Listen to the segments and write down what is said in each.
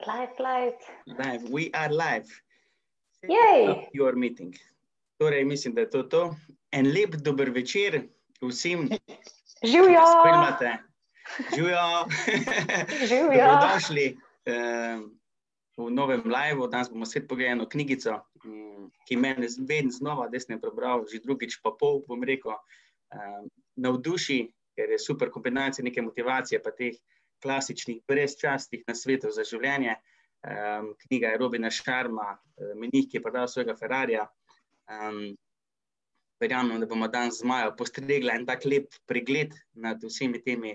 Live, we are live. Jej! Your meeting. Torej, mislim, da je to. En lep dober večer vsem, Živjo! ki spremljate. Živjo! Živjo! Dobrodošli v novem liveu. Danes bomo spet pogledali eno knjigico, ki mene vedno znova, da sem prebral, že drugič pa pol, bom rekel, navduši, ker je super kombinacija neke motivacije pa teh klasičnih brezčasnih nasvetov za življenje. Knjiga je Robina Sharma, Menih, ki je prodal svojega Ferrarija. Verjamem, da bomo danes z Majo postregla en tak lep pregled nad vsemi temi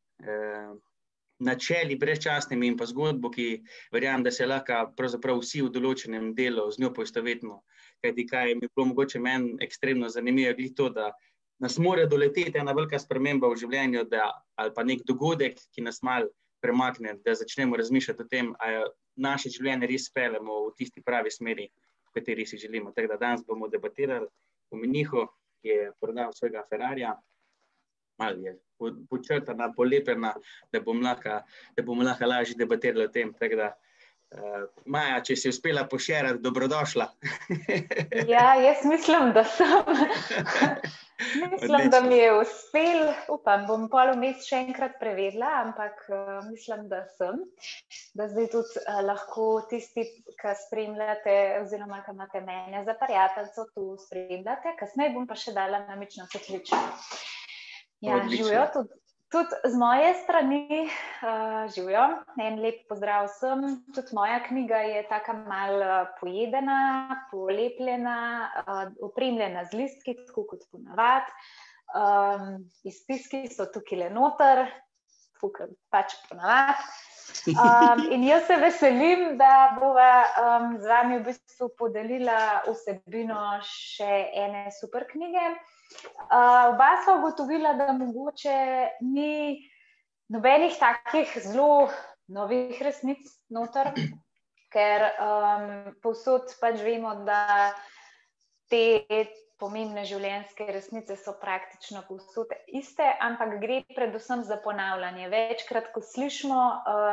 načeli brezčasnimi in pa zgodbo, ki verjamem, da se lahko pravzaprav vsi v določenem delu z njo poistovetimo. Kajti kaj mi bilo mogoče meni ekstremno zanimivo, glih to, da nas mora doleteti ena velika sprememba v življenju, ali pa nek dogodek, ki nas malo premakne, da začnemo razmišljati o tem, ali naše življenje res peljemo v tisti pravi smeri, v kateri si želimo. Tako da danes bomo debatirali o Menihu, ki je prodal svojega Ferrarija. Malo je počrtana, polepljena, da bomo lahko lažje debatirali o tem. Tako da, Maja, če si uspela pošerati, dobrodošla. Ja, jaz mislim, da sem. Mislim, da mi je uspel. Upam, bom pol vmes še enkrat prevedla, ampak mislim, da sem. Da zdaj tudi lahko tisti, ki spremljate, oziroma ki imate mene za prijateljco, tu spremljate. Kasneje bom pa še dala namično svetlično. Ja, živijo tudi z moje strani, živijo. En lep pozdrav vsem. Tudi moja knjiga je taka malo pojedena, polepljena, opremljena z listki, tako kot ponavadi. Izpiski so tukaj noter, tako kot pač ponavadi. In jaz se veselim, da bova z vami v bistvu podelila vsebino še ene super knjige. Oba sva ugotovila, da mogoče ni nobenih takih zelo novih resnic noter, ker povsod pač vemo, da te pomembne življenjske resnice so praktično povsod iste, ampak gre predvsem za ponavljanje. Večkrat, ko slišimo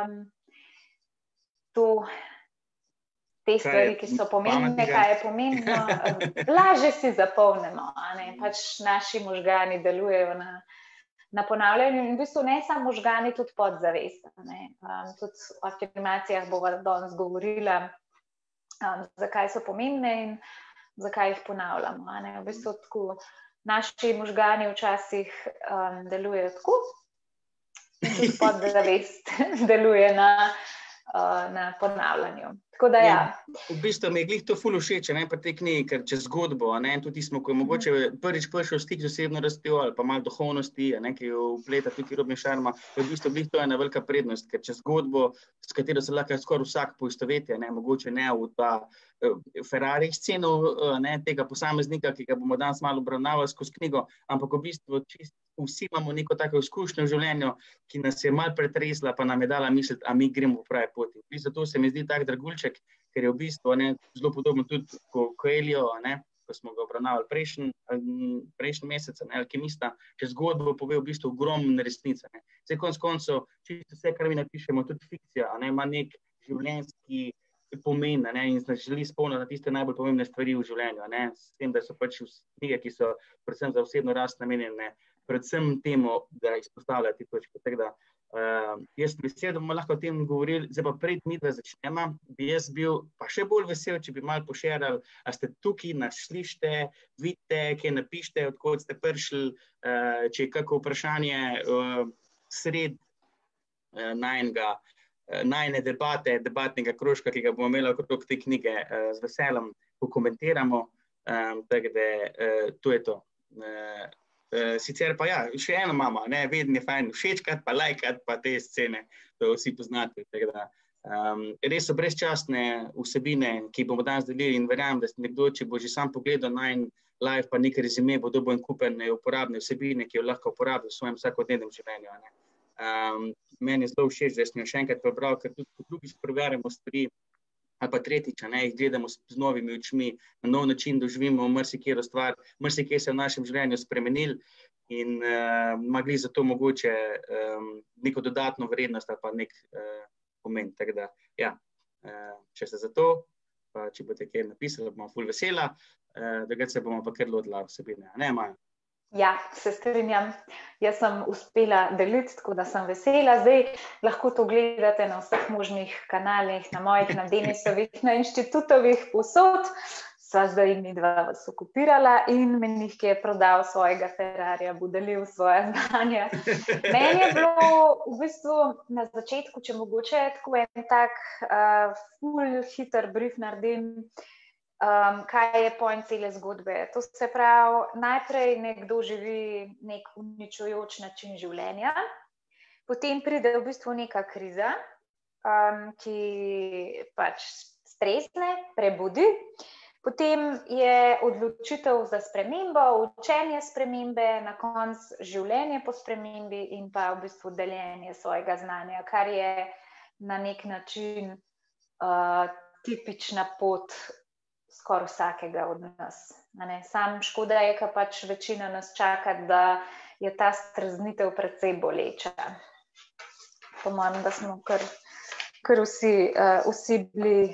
te stvari, ki so pomembne, kaj je pomembno, lažje si zapomnimo, pač naši možgani delujejo na ponavljanju in v bistvu ne samo možgani, tudi podzavest. Tudi o afirmacijah bova danes govorila, zakaj so pomembne in zakaj jih ponavljamo. V bistvu tako naši možgani včasih delujejo tako in tudi podzavest deluje na ponavljanju. Tako da ja. V bistvu mi je glih to ful všeč, pri tej knjigi, ker čez zgodbo, tudi smo, ko je mogoče prvič prišel stik z osebno rastjo ali pa malo duhovnosti, ki jo vpleta tukaj Robin Sharma, je v bistvu glih to ena velika prednost, ker čez zgodbo, s katero se lahko skoraj vsak poistoveti, mogoče ne v ta Ferrari sceno, tega posameznika, ki ga bomo danes malo obravnavali skozi knjigo, ampak v bistvu vsi imamo neko tako izkušnjo v življenju, ki nas je malo pretresla, pa nam je dala misliti, a mi gremo v pravi poti. Zato se mi zdi tak dragulček, ker je v bistvu zelo podobno tudi kot Coelho, ko smo ga obravnavali prejšnji mesec, Alkimista, če zgodbo pove v bistvu ogromne resnice. Vse konec koncev, čisto vse, kar mi napišemo, tudi fikcija, ima nek življenjski pomen, in se želi spomniti tiste najbolj pomembne stvari v življenju, s tem, da so pač knjige, ki so predvsem za osebno rast namenjene, predvsem temu, da izpostavljajo te točke. Tako da, jaz sem vesel, da bomo lahko o tem govorili. Zdaj pa pred midva začnema, bi jaz bil pa še bolj vesel, če bi malo pošerali, a ste tukaj, nas slišite, vidite, kaj napišite, odkot ste prišli, če je kako vprašanje sred najine debatnega krožka, ki ga bomo imeli okrog te knjige, z veseljem pokomentiramo, tako da to je to. Sicer pa ja, še eno imamo, vedno je fajn všečkati, pa lajkati, pa te scene, to vsi poznate. Tako da, res so brezčasne vsebine, ki bomo danes delili in verjamem, da nekdo, če bo že sam pogledal najin live, pa nekaj rezime, bo dobil en kupen uporabne vsebine, ki jo lahko uporabi v svojem vsakodnevnem življenju. Meni je zelo všeč, da sem jo še enkrat prebral, ker tudi drugič preverjamo stvari, ali pa tretjič, jih gledamo z novimi očmi, na nov način doživimo marsikatero stvar, marsikaj se je v našem življenju spremenil in ima glih zato mogoče neko dodatno vrednost ali pa nek pomeni. Tako da, ja, če ste za to, pa če boste kaj napisali, bomo ful vesela, drugače se bomo pa kar lotila vsebine, ne, Maja? Ja, se strinjam. Jaz sem uspela deliti, tako da sem vesela. Zdaj lahko to gledate na vseh možnih kanalih, na mojih, na Denisovih, na inštitutovih posod. Sva zdaj mi dva vas okupirala in menih, ki je prodal svojega Ferrarija, bo delil svoje znanje. Meni je bilo v bistvu na začetku, če mogoče tako en tak ful hiter brief naredim, kaj je point cele zgodbe. To se pravi, najprej nekdo živi nek uničujoč način življenja, potem pride v bistvu neka kriza, ki pač stresne, prebudi, potem je odločitev za spremembo, učenje spremembe, na koncu življenje po spremembi in pa v bistvu deljenje svojega znanja, kar je na nek način tipična pot skoraj vsakega od nas. Sam škoda je, ker pač večina nas čaka, da je ta streznitev precej boleča. Po mojem, da smo kar vsi bili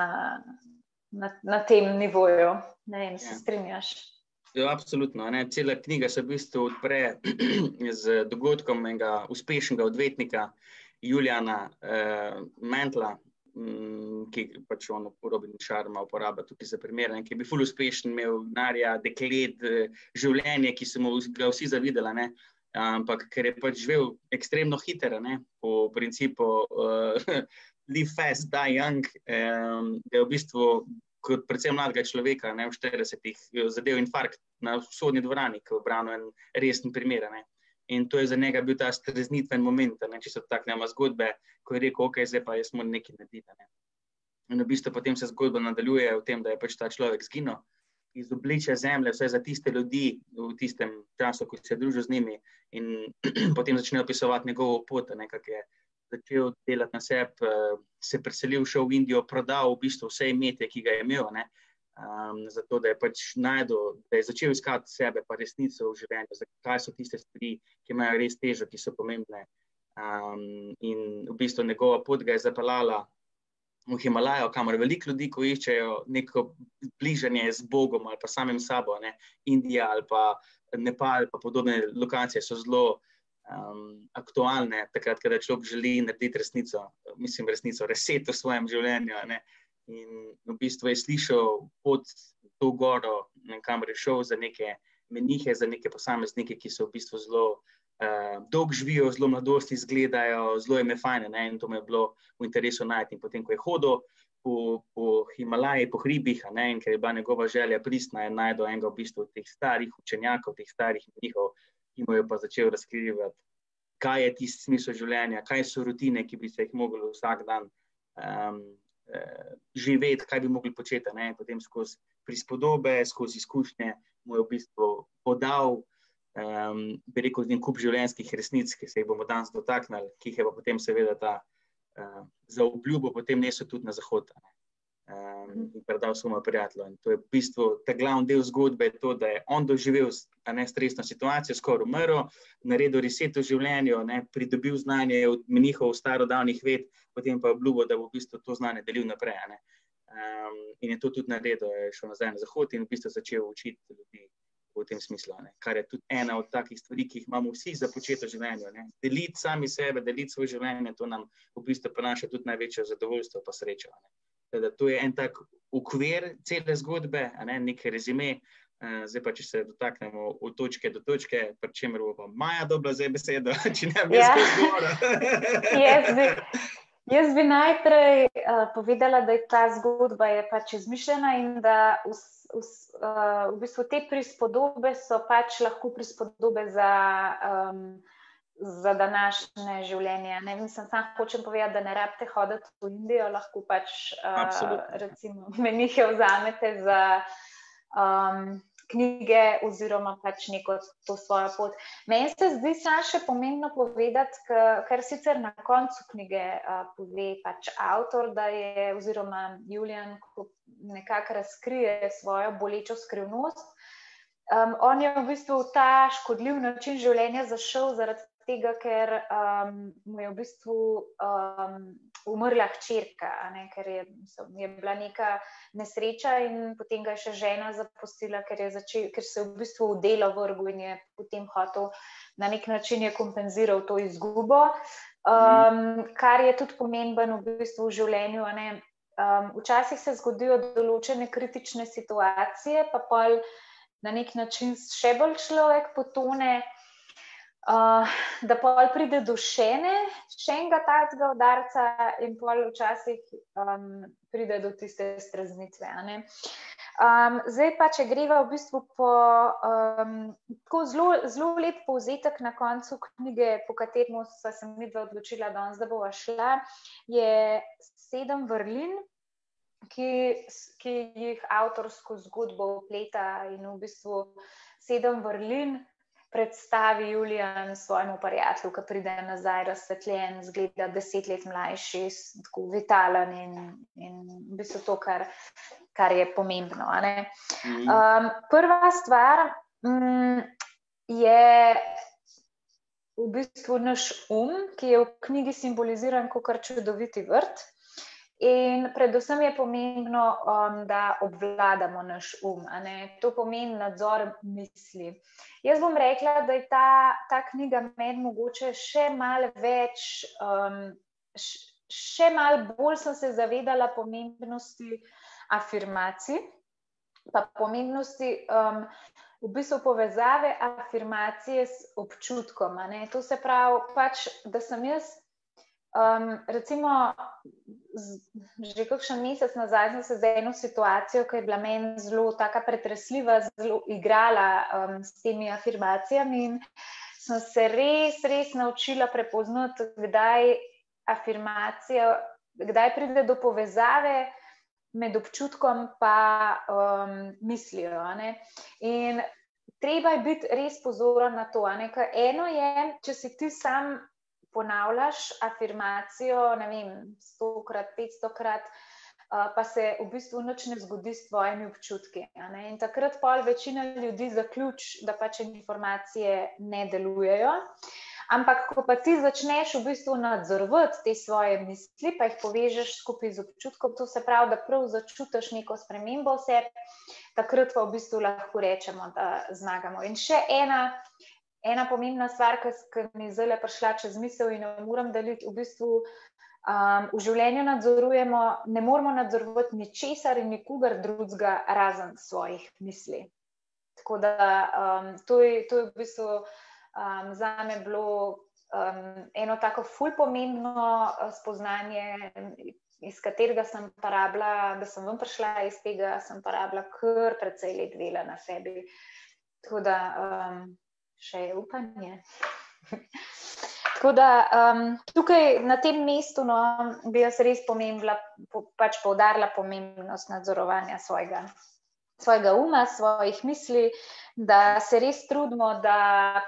na tem nivoju. Ne vem, se strinjaš? Ja, absolutno. Cela knjiga se v bistvu odpre z dogodkom enega uspešnega odvetnika, Juliana Mentla, ki pač on Robin Sharma uporablja tukaj za primer, ki je bil ful uspešen, imel denarja, deklet, življenje, ki so mu ga vsi zavidali, ne? Ampak ker je pač živel ekstremno hitro, po principu live fast, die young, je v bistvu kot predvsem mladega človeka, v 40-ih zadev infarkt na sodni dvorani, ki je obranil en resen primer, In to je za njega bil ta streznitven moment, če se dotaknemo zgodbe, ko je rekel, ok, zdaj pa jaz moram nekaj narediti. In v bistvu potem se zgodba nadaljuje v tem, da je pač ta človek zginil iz obličja zemlje, vse za tiste ljudi v tistem času, ko se je družil z njimi, in potem začne opisovati njegovo pot, kako je začel delati na sebi, se preselil, šel v Indijo, prodal v bistvu vse imetje, ki ga je imel, zato, da je pač najdel, da je začel iskati sebe pa resnico v življenju, kaj so tiste stvari, ki imajo res težo, ki so pomembne. In v bistvu njegova pot ga je zapeljala v Himalajo, kamor veliko ljudi, ko iščejo neko bližanje z Bogom ali pa samim sabo, Indija ali pa Nepal, pa podobne lokacije so zelo aktualne, takrat, kada človek želi narediti resnico, reset v svojem življenju, In v bistvu je slišal pot to goro, kamor je šel za neke menihe, za neke posameznike, ki so v bistvu zelo dolgo živijo, zelo mladosti izgledajo, zelo jim je fajn, in to me je bilo v interesu najti. In potem, ko je hodil po Himalaji, po hribih, in ker je bila njegova želja pristna, je najdel enega v bistvu teh starih učenjakov, teh starih menihov, ki mu je pa začel razkrivati, kaj je tisti smisel življenja, kaj so rutine, ki bi se jih mogli vsak dan živeti, kaj bi mogli početi, Potem skozi prispodobe, skozi izkušnje mu je v bistvu podal, bi rekel, en kup življenjskih resnic, ki se jih bomo danes dotaknili, ki jih je pa potem seveda ta za obljubo potem nesel tudi na zahod, in predal svojemu prijatelju. In to je v bistvu ta glavni del zgodbe, je to, da je on doživel stresno situacijo, skoraj umrl, naredil reset v življenju, pridobil znanje od menihov starodavnih ved, potem pa obljubil, da bo v bistvu to znanje delil naprej. In je to tudi naredil, je šel nazaj na zahod in v bistvu začel učiti ljudi v tem smislu, kar je tudi ena od takih stvari, ki jih imamo vsi za početi v življenju. Deliti sami sebe, deliti svoje življenje, to nam v bistvu prinaša tudi največje zadovoljstvo pa srečo. Da to je en tak okvir cele zgodbe, nek rezime. Zdaj pa, če se dotaknemo od točke do točke, pri čemer bo pa Maja dobila zdaj besedo, če ne bi jaz govorila. Jaz bi najprej povedala, da je ta zgodba je pač izmišljena in da v bistvu te prispodobe so pač lahko prispodobe za današnje življenje. Mislim, sam hočem povedati, da ne rabite hoditi v Indijo, lahko pač recimo menihe vzamete za knjige oziroma pač neko to svojo pot. Meni se zdi samo še pomembno povedati, kar sicer na koncu knjige pove pač avtor, da je oziroma Julian, ko nekako razkrije svojo bolečo skrivnost. On je v bistvu ta škodljiv način življenja zašel zaradi tega, ker mu je v bistvu umrla hčerka, ker je bila neka nesreča in potem ga je še žena zapustila, ker se v bistvu v delo vrgel in je potem hotel na nek način je kompenziral to izgubo, kar je tudi pomemben v bistvu v življenju. Včasih se zgodijo določene kritične situacije, pa pol na nek način še bolj človek potone, da pol pride do še enega takega udarca in pol včasih pride do tiste streznitve. Zdaj pa, če greva v bistvu po zelo lep povzetek na koncu knjige, po kateremu sva se midva odločila danes, da bova šla, je 7 vrlin, ki jih avtorsko zgodbo vpleta in v bistvu 7 vrlin predstavi Julijan svojemu prijatelju, ki pride nazaj razsvetljen, zgleda 10 let mlajši, tako vitalen in v bistvu to, kar je pomembno. Prva stvar je v bistvu naš ki je v knjigi simboliziran kot čudoviti vrt. In predvsem je pomembno, da obvladamo naš To pomeni nadzor misli. Jaz bom rekla, da je ta knjiga meni mogoče še malo več, še malo bolj sem se zavedala pomembnosti afirmacij, pa pomembnosti v bistvu povezave afirmacije s občutkom. To se pravi, da sem jaz recimo že kakšen mesec nazaj sem se z eno situacijo, ki je bila meni zelo taka pretresljiva, zelo igrala s temi afirmacijami in sem se res naučila prepoznati, kdaj pride do povezave med občutkom pa mislijo. In treba je biti res pozoren na to. Eno je, če si ti sam ponavljaš afirmacijo, 100-krat, 500-krat, pa se v bistvu nič ne zgodi s tvojimi občutki. In takrat pol večina ljudi zaključi, da informacije ne delujejo. Ampak, ko pa ti začneš v bistvu nadzorovati te svoje misli, pa jih povežeš skupaj z občutkom, to se pravi, da prav začutiš neko spremembo v sebi, takrat pa v bistvu lahko rečemo, da zmagamo. In še ena pomembna stvar, ki mi je zdaj prišla čez misel in jo moram deliti, v bistvu v življenju ne moramo nadzorovati ničesar in nikogar drugega razen svojih misli. Tako da to je v bistvu zame bilo eno tako ful pomembno spoznanje, iz katerega sem porabila, da sem ven prišla iz tega, sem porabila kar precej let dela na sebi. Tako da še je upanje. Tako da tukaj na tem mestu bi jaz res poudarila pomembnost nadzorovanja svojega uma, svojih misli, da se res trudimo, da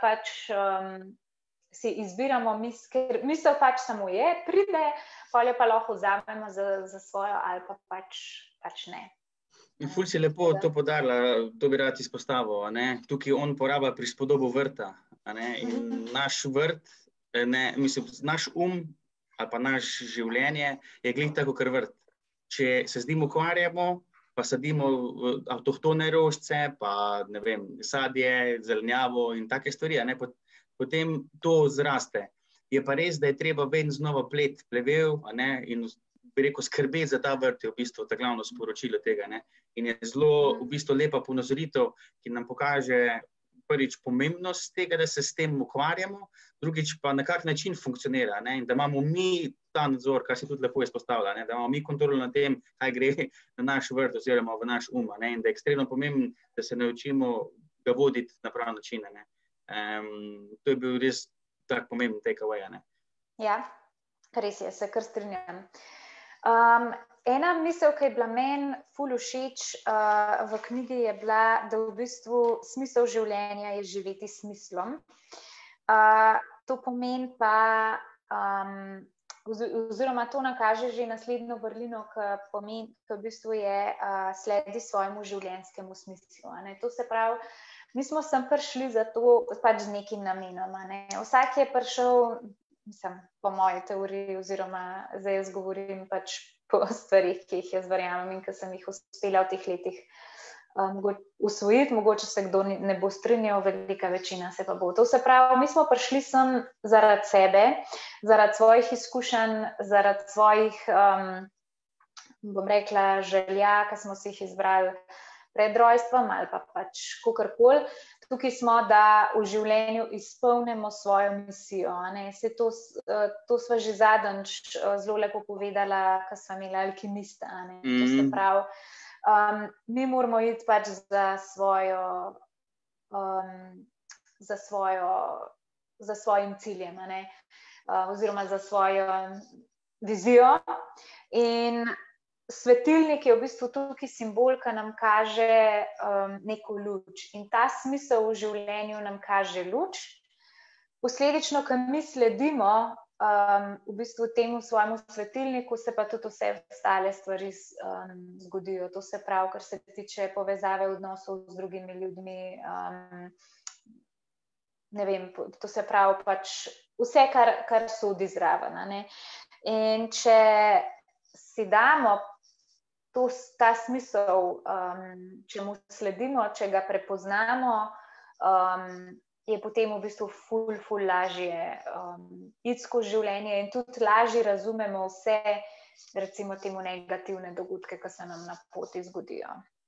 si izbiramo ker misel samo pride, potem pa lahko vzamemo za svojo ali pa pač ne. In ful si lepo to podarila, to bi rad izpostavil. Tukaj on porablja prispodobo vrta. In naš vrt, naš ali pa naš življenje je glih tako kot vrt. Če se z njim ukvarjamo, pa sadimo avtohtone rožice, pa sadje, zelenjavo in take stvari, potem to zraste. Je pa res, da je treba vedno znova plevel in bi rekel, skrbeti za ta vrt je v bistvu ta glavno sporočilo tega. In je zelo v bistvu lepa ponazoritev, ki nam pokaže prvič pomembnost tega, da se s tem ukvarjamo, drugič pa na kak način funkcionira. In da imamo mi ta nadzor, kar se tudi lepo izpostavlja, da imamo mi kontrolo na tem, kaj gre na naš vrt oziroma v naš in da je ekstremno pomembno, da se naučimo ga voditi na prav način. To je bil res tak pomemben takeaway. Ja, res je, se kar strinjam. Ena misel, ki je bila meni ful všeč v knjigi, je bila, da v bistvu smisel življenja je živeti s smislom. To pomeni pa, oziroma to nakaže že naslednjo vrlino, ki v bistvu je sledi svojemu življenjskemu smislu. To se pravi, mi smo sem prišli za to pač z nekim namenom. Ne? Vsak je prišel, mislim, po moji teoriji, oziroma zdaj jaz govorim pač po stvarih, ki jih jaz verjamem in ki sem jih uspela v teh letih usvojiti, mogoče se kdo ne bo strinjal, velika večina se pa bo. To se pravi, mi smo prišli sem zaradi sebe, zaradi svojih izkušenj, zaradi svojih, bom rekla, želja, ki smo si jih izbrali pred rojstvom ali pa pač kakorkoli. Tukaj smo, da v življenju izpolnimo svojo misijo. To sva že zadnjič zelo lepo povedala, ko sva imela alkimista. To se pravi, mi moramo iti pač za svojim ciljem, oziroma za svojo vizijo. In svetilnik je v bistvu tukaj simbol, ki nam kaže neko luč. In ta smisel v življenju nam kaže luč. Posledično, ko mi sledimo v bistvu temu svojemu svetilniku, se pa tudi vse ostale stvari zgodijo. To se pravi, kar se tiče povezave odnosov z drugimi ljudmi, ne vem, to se pravi pač vse, kar sodi zraven. In če si damo ta smisel, če mu sledimo, če ga prepoznamo, je potem v bistvu ful lažje iti skozi življenje in tudi lažje razumemo vse, recimo temu negativne dogodke, ki se nam na poti zgodijo.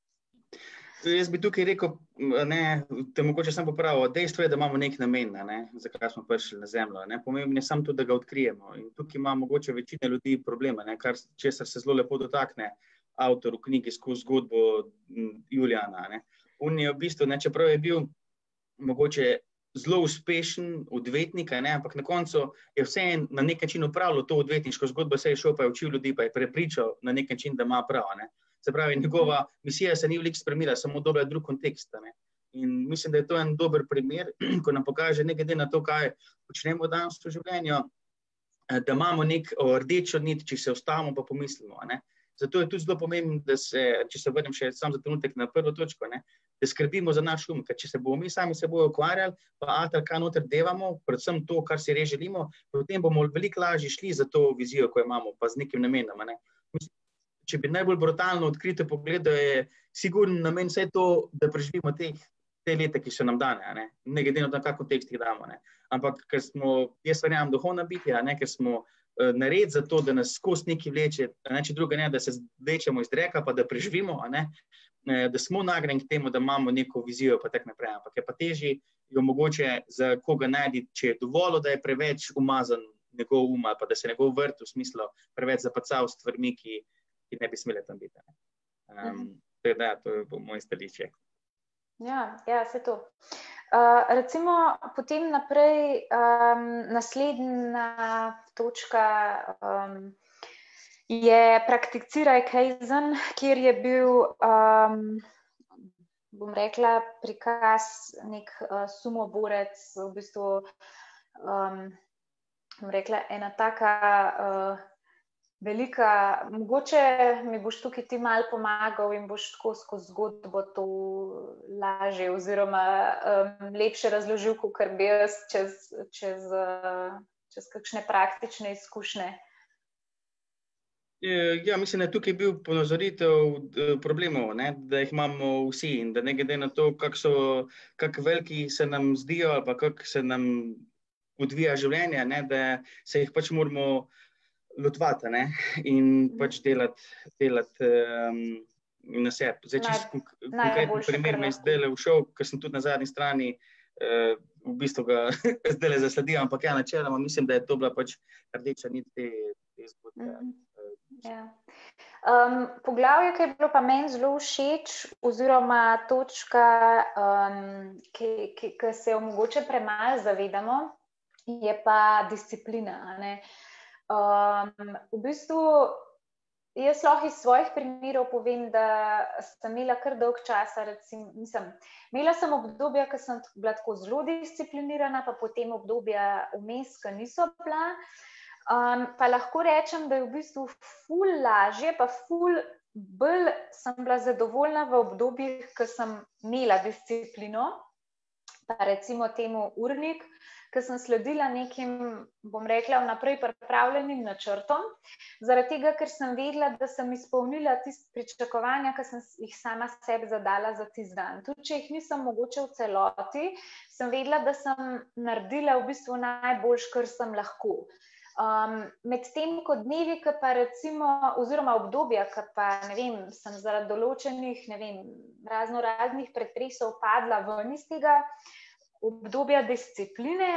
Jaz bi tukaj rekel, te mogoče sam popravil, dejstvo je, da imamo nek namen, zakaj smo prišli na zemljo. Pomembno je samo tudi, da ga odkrijemo. In tukaj ima mogoče večina ljudi problema, česar se zelo lepo dotakne avtor v knjigi skozi zgodbo Julijana. On je v bistvu, čeprav je bil mogoče zelo uspešen odvetnik, ampak na koncu je vse na nek način upravljal to odvetniško zgodbo, se je šel pa je učil ljudi, pa je prepričal na nek način, da ima prav. Se pravi, njegova misija se ni veliko spremenila, samo dobila drug kontekst. In mislim, da je to en dober primer, ko nam pokaže, ne glede na to, kaj počnemo danes v življenju, da imamo neko rdečo nit, če se ustavimo pa pomislimo. Zato je tudi zelo pomembno, da se, če se vrnem še sam za trenutek na prvo točko, da skrbimo za naš ker če se bomo mi sami seboj ukvarjali, pa kaj noter devamo, predvsem to, kar si res želimo, potem bomo veliko lažje šli za to vizijo, ko imamo, pa z nekim namenom. Če bi najbolj brutalno odkrito pogledal, je sigurno namen vse to, da preživimo te leta, ki so nam dane, ne glede na to, kak kontekst jih damo. Ampak, ker smo, jaz verjamem, duhovna bitja, ker smo narediti za to, da nas skozi nekaj vleče, če druga ne, da se vlečemo iz reka, pa da preživimo, da smo nagnjeni k temu, da imamo neko vizijo, pa tako naprej. Ampak je pa težje jo mogoče za koga najti, če je dovolj, da je preveč umazan njegov ali pa da se njegov vrt v smislu preveč zapacal s stvarmi, ki ne bi smele tam biti. To je moj stališče. Ja, se to. Recimo, potem naprej naslednja točka je prakticiraj kaizen, kjer je bil, bom rekla, prikaz nek sumoborec, v bistvu, bom rekla, ena taka velika, mogoče mi boš tukaj ti malo pomagal in boš tako skozi zgodbo to lažje oziroma lepše razložil, kakor bi jaz čez kakšne praktične izkušnje. Ja, mislim, da tukaj je bil ponazoritev problemov, da jih imamo vsi in da ne glede na to, kako veliki se nam zdijo ali pa kako se nam odvija življenje, da se jih pač moramo lotvati in pač delati na sebi. Zdaj, čisto konkretno primer me je zdajle všel, ker sem tudi na zadnji strani v bistvu ga zdajle zasledil, ampak načeloma mislim, da je to bila pač rdeča nit te zgodbe. Poglavje, ki je bilo pa meni zelo všeč, oziroma točka, ki se jo mogoče premalo zavedamo, je pa disciplina. V bistvu, jaz lahko iz svojih primerov povem, da sem imela kar dolg časa, imela sem obdobja, ko sem bila tako zelo disciplinirana, pa potem obdobja vmes, ko niso bila. Pa lahko rečem, da je v bistvu ful lažje, pa ful bolj sem bila zadovoljna v obdobjih, ko sem imela disciplino, pa recimo temu urnik, ker sem sledila nekim, bom rekla, vnaprej pripravljenim načrtom, zaradi tega, ker sem vedela, da sem izpolnila tiste pričakovanja, ki sem jih sama sebi zadala za tisti dan. Tudi če jih nisem mogoče v celoti, sem vedela, da sem naredila v bistvu najboljš, kar sem lahko. Medtem ko dnevi, ki pa recimo, oziroma obdobja, ki pa, ne vem, sem zaradi določenih, ne vem, raznih pretresov padla ven iz tega obdobja discipline,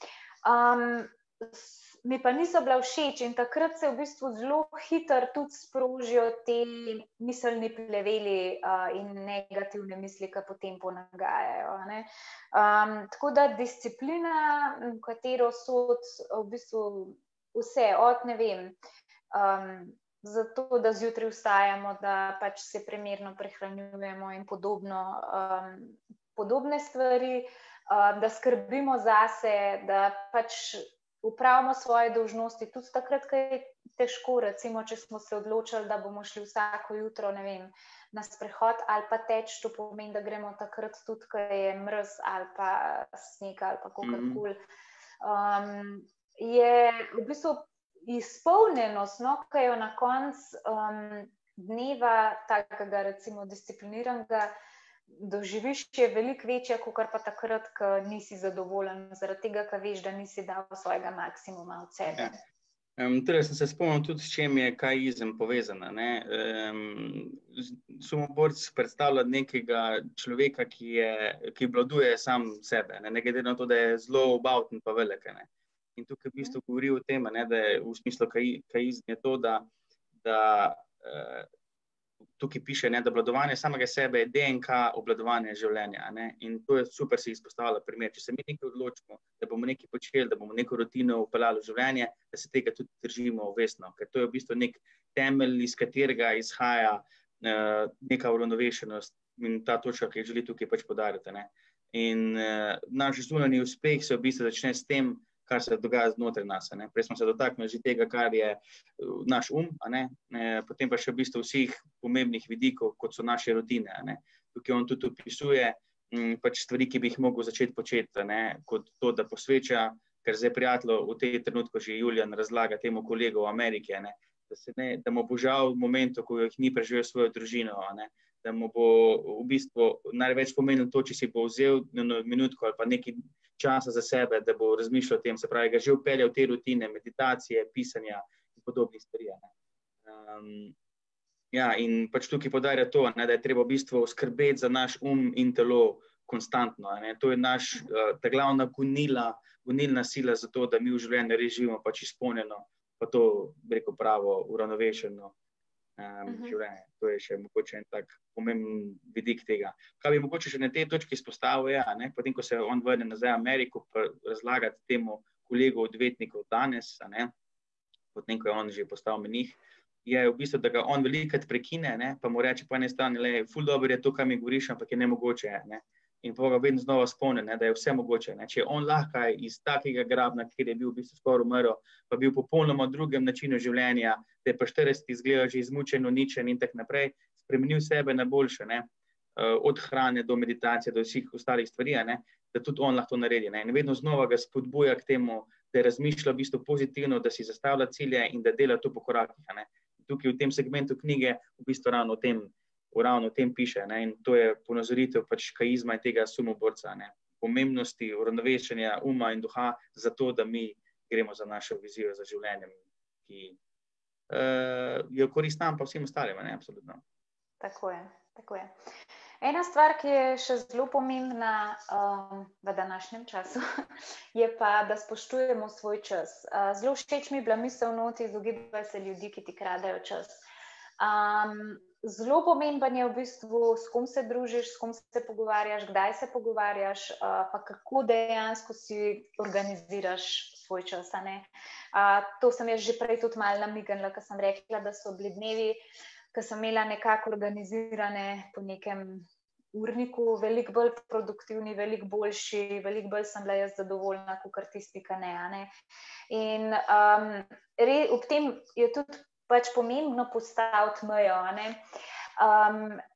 mi pa niso bila všeč in takrat se v bistvu zelo hitro tudi sprožijo te miselni pleveli in negativne misli, ki potem ponagajajo, ne. Tako da disciplina, v katero sodi v bistvu vse, od, ne vem, zato, da zjutraj vstajamo, da pač se primerno prehranjujemo in podobne stvari, da skrbimo zase, da pač opravimo svoje dolžnosti, tudi takrat, ko je težko, recimo, če smo se odločili, da bomo šli vsako jutro, ne vem, na sprehod ali pa teč, to pomeni, da gremo takrat tudi, ko je mraz ali pa sneg ali pa kakorkoli. Je v bistvu izpolnjenost, no, ki jo na koncu dneva takega, recimo, discipliniranega doživiš, je veliko večja, kakor pa takrat, ko nisi zadovoljen, zaradi tega, ko veš, da nisi dal svojega maksimuma od sebe. Torej sem se spomnil tudi, s čem je kaizem povezana, ne. Sumoborc predstavlja nekega človeka, ki obvladuje sam sebe, ne glede na to, da je zelo obauten pa velik, ne. In tukaj v bistvu govori o tem, ne, da je v smislu kaizem je to, da tukaj piše, ne, da obvladovanje samega sebe je DNK obvladovanja življenja, ne. In to je super se izpostavlja primer. Če se mi nekaj odločimo, da bomo nekaj počeli, da bomo neko rutino vpeljali v življenje, da se tega tudi držimo vestno, ker to je v bistvu nek temelj, iz katerega izhaja neka uravnovešenost in ta točka, ki jo želi tukaj pač poudariti, ne. In naš zunanji uspeh se v bistvu začne s tem, kar se dogaja znotraj nas, ne. Prej smo se dotaknili že tega, kar je naš a ne, potem pa še v bistvu vseh pomembnih vidikov, kot so naše rutine, a ne. Tukaj on tudi opisuje pač stvari, ki bi jih mogel začeti početi, ne, kot to, da posveča, ker zdaj prijatelju v tej trenutku že Julijan razlaga temu kolegu v Ameriki, ne, da mu bo žal v momentu, ko jih ni preživel svojo družino, a ne, da mu bo v bistvu največ pomenilo to, če si bo vzel minutko ali pa nekaj časa za sebe, da bo razmišljal o tem, se pravi, ga že vpeljal te rutine, meditacije, pisanja in podobnih stvari, ne. Ja, in pač tukaj poudarja to, ne, da je treba v bistvu skrbeti za naš in telo konstantno, ne. To je ta glavna gonilna sila za to, da mi v življenju res živimo pač izpolnjeno, pa to, bi rekel, pravo uravnovešeno življenje. To je še mogoče en tak pomemben vidik tega. Kaj bi mogoče še na tej točki izpostavil, ja, ne, potem, ko se on vrne nazaj v Ameriko, pa razlagati temu kolegu odvetniku danes, a ne, potem, ko je on že postal menih, je v bistvu, da ga on velikokrat prekine, ne, pa mu reče po eni strani, ful dobro je to, kaj mi govoriš, ampak je nemogoče, ne. In pa ga vedno znova spomni, ne, da je vse mogoče, ne. Če je on lahko iz takega grabna, kjer je bil v bistvu skoraj umrl, pa bil popolnoma drugem načinu življenja, da je pa 40 izgledal že izmučen, uničen in tako naprej, spremenil sebe na boljše, ne, od hrane do meditacije, do vseh ostalih stvari, ne, da tudi on lahko naredi, ne. In vedno znova ga spodbuja k temu, da razmišlja v bistvu pozitivno, da si zastavlja cilje in da dela to po korakih, ne. Tukaj v tem segmentu knjige v bistvu ravno o tem piše, ne, in to je ponazoritev pač kaizma in tega sumoborca, ne, pomembnosti uravnovešenja uma in duha za to, da mi gremo za našo vizijo za življenjem, ki je korist nam pa vsem ostalim, ne, absolutno. Tako je. Ena stvar, ki je še zelo pomembna v današnjem času, je pa, da spoštujemo svoj čas. Zelo všeč mi je bila misel noti, izogibaj se ljudi, ki ti kradejo čas. Zelo pomemben je v bistvu, s kom se družiš, s kom se pogovarjaš, kdaj se pogovarjaš, pa kako dejansko si organiziraš svoj čas, a ne. To sem jaz že prej tudi malo namignila, ko sem rekla, da so bili dnevi, ko sem imela nekako organizirane po nekem urniku, veliko bolj produktivni, veliko boljši, veliko bolj sem bila jaz zadovoljna, kakor tisti, ki ne, a ne. In ob tem je tudi pač pomembno postaviti mejo, a ne.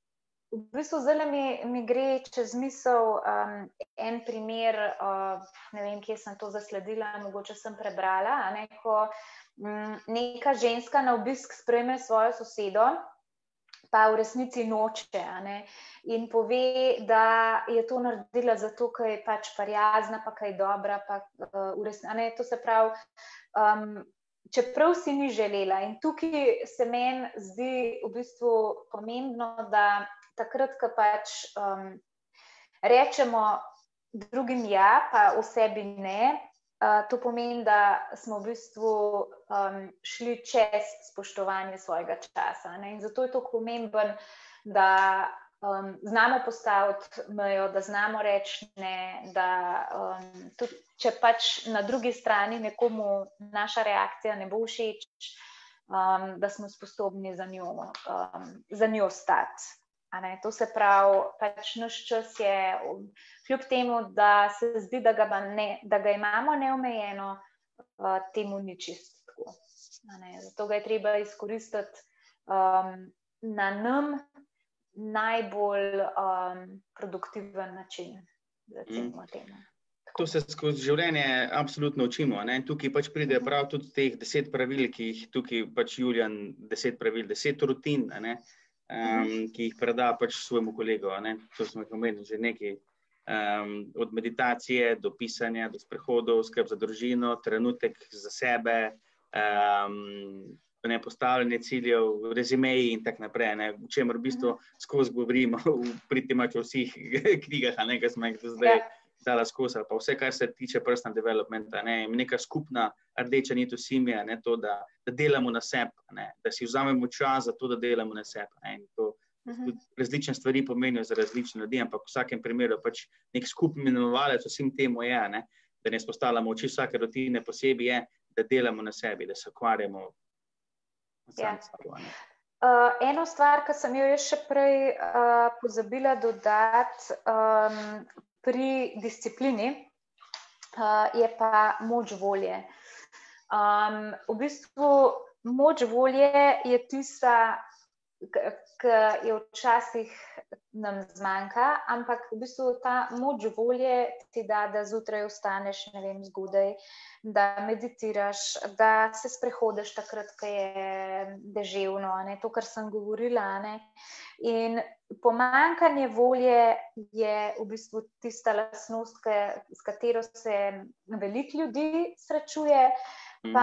V bistvu zdaj mi gre čez misel en primer, ne vem, kje sem to zasledila, mogoče sem prebrala, ko neka ženska na obisk sprejme svojo sosedo, pa v resnici noče, in pove, da je to naredila zato, ker je pač prijazna, pa kaj dobra, pa v resnici, to se pravi, čeprav si ni želela. In tukaj se meni zdi v bistvu pomembno, da takrat, ko pač rečemo drugim ja, pa o sebi ne, to pomeni, da smo v bistvu šli čez spoštovanje svojega časa. In zato je to pomemben, da znamo postaviti mejo, da znamo reči ne, da tudi, če pač na drugi strani nekomu naša reakcija ne bo všeč, da smo sposobni za njo stati. To se pravi, pač naš čas je, kljub temu, da se zdi, da ga imamo neomejeno, temu ni čisto tako. Zato ga je treba izkoristiti na nam najbolj produktiven način, recimo temu. To se skozi življenje absolutno učimo. Tukaj pač pride prav tudi teh 10 pravil, ki jih tukaj pač Julijan 10 pravil, 10 rutin, ki jih preda pač svojemu kolegu. To smo jih omenili že nekaj. Od meditacije do pisanja, do sprehodov, skrb za družino, trenutek za sebe, postavljanje ciljev, rezimeji in tako naprej. V čemer v bistvu skozi govorimo pri vseh knjigah, ki smo jih do zdaj dala skozi, pa vse, kar se tiče personal developmenta, neka skupna rdeča nit vsem je, to, da delamo na sebi, da si vzamemo čas za to, da delamo na sebi. In to različne stvari pomenijo za različne ljudi, ampak v vsakem primeru pač nek skupni imenovalec vsem temu je, da ne izpostavljamo oči vsake rutine posebej je, da delamo na sebi, da se ukvarjamo sami s sabo. Eno stvar, ki sem jo jaz še prej pozabila dodati, pri disciplini je pa moč volje. V bistvu moč volje je tista, ki je včasih nam zmanjka, ampak v bistvu ta moč volje ti da, da zjutraj vstaneš, ne vem, zgodaj, da meditiraš, da se sprehodiš takrat, ko je deževno, to, kar sem govorila. In pomanjkanje volje je v bistvu tista lastnost, s katero se veliko ljudi srečuje, pa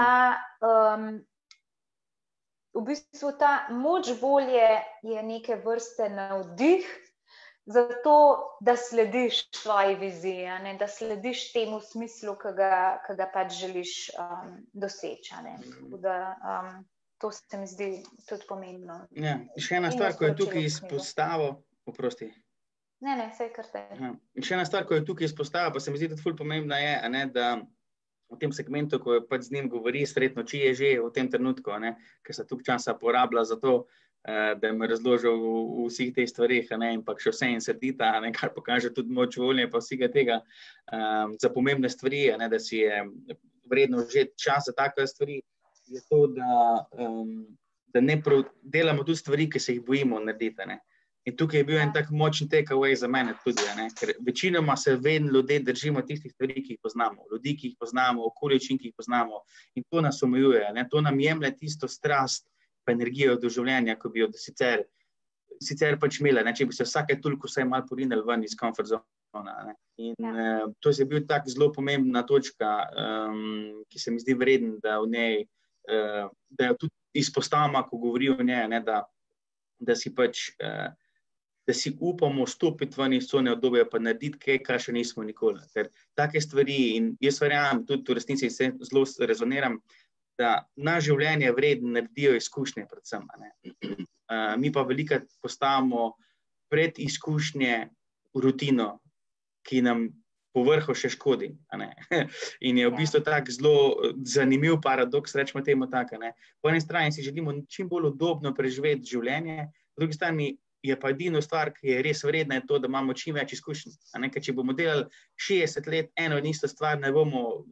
v bistvu ta moč volje je neke vrste navdih za to, da slediš svoji viziji, da slediš temu smislu, ki ga pač želiš doseči. To se mi zdi tudi pomembno. Ja, še ena stvar, ko je tukaj izpostavil, oprosti. Ne, saj kar te. Še ena stvar, ko je tukaj izpostavil, pa se mi zdi tudi ful pomembna je, da v tem segmentu, ko pač z njim govori, sred noči je že v tem trenutku, ker se tukaj časa porablja za to, da jim razložil v vseh teh stvarih, in pa še vse in sedita, kar pokaže tudi moč volje, pa vsega tega za pomembne stvari, da si je vredno vzeti čas za take stvari, je to, da ne delamo tudi stvari, ki se jih bojimo narediti. In tukaj je bil en tak močen takeaway za mene tudi, ker večinoma se vedno ljudje držimo tistih stvari, ki jih poznamo, ljudi, ki jih poznamo, okoliščin, ki jih poznamo, in to nas omejuje, to nam jemlje tisto strast pa energijo do življenja, ko bi jo sicer pač imela, če bi se vsake toliko vsaj malo porinili ven iz comfort zone. In to je bil tak zelo pomembna točka, ki se mi zdi vreden, da v njej, da jo tudi izpostavimo, ko govori o njej, da si pač da si upamo vstopiti ven iz cone obdobja pa narediti kaj, kar še nismo nikoli. Ker take stvari, in jaz verjamem, tudi v resnici zelo rezoniram, da na življenje vreden naredijo izkušnje predvsem. Mi pa velikokrat postavimo pred izkušnje rutino, ki nam po vrhu še škodi. In je v bistvu tak zelo zanimiv paradoks, rečemo temu tako. Po eni strani si želimo čim bolj udobno preživeti življenje, po drugi strani je pa edino stvar, ki je res vredna, je to, da imamo čim več izkušenj. Ker če bomo delali 60 let eno in isto stvar, ne bomo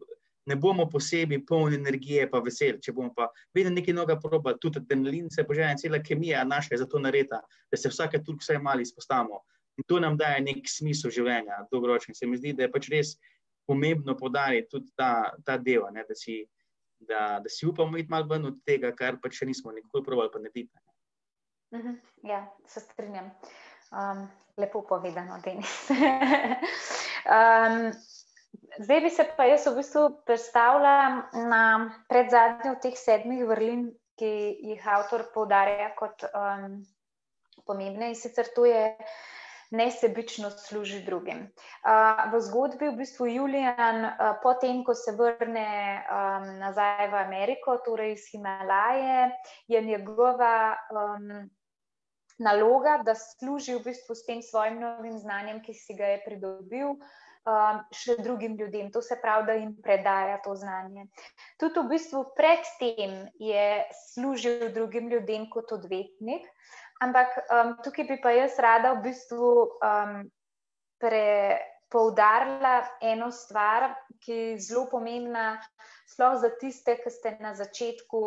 ne bomo posebej polni energije pa veseli, če bomo pa vedno nekaj noga probali, tudi adrenalin se požene, cela kemija naša je zato narejena, da se vsake toliko vsaj malo izpostavimo. In to nam daje nek smisel življenja, dolgoročno. Se mi zdi, da je pač res pomembno poudariti tudi ta del, ne, da si upamo iti malo ven od tega, kar pač še nismo nikoli probali pa narediti. Ja, se strinjam. Lepo povedano, Denis. Zdaj bi se pa jaz v bistvu predstavljam na predzadnjo teh 7 vrlin, ki jih avtor poudarja kot pomembne, in sicer to je nesebičnost služi drugim. V zgodbi v bistvu Julian, potem, ko se vrne nazaj v Ameriko, torej iz Himalaje, je njegova naloga, da služi v bistvu s tem svojim novim znanjem, ki si ga je pridobil, še drugim ljudem. To se pravi, da jim predaja to znanje. Tudi v bistvu pred tem je služil drugim ljudem kot odvetnik, ampak tukaj bi pa jaz rada v bistvu poudarila eno stvar, ki je zelo pomembna, sploh za tiste, ki ste na začetku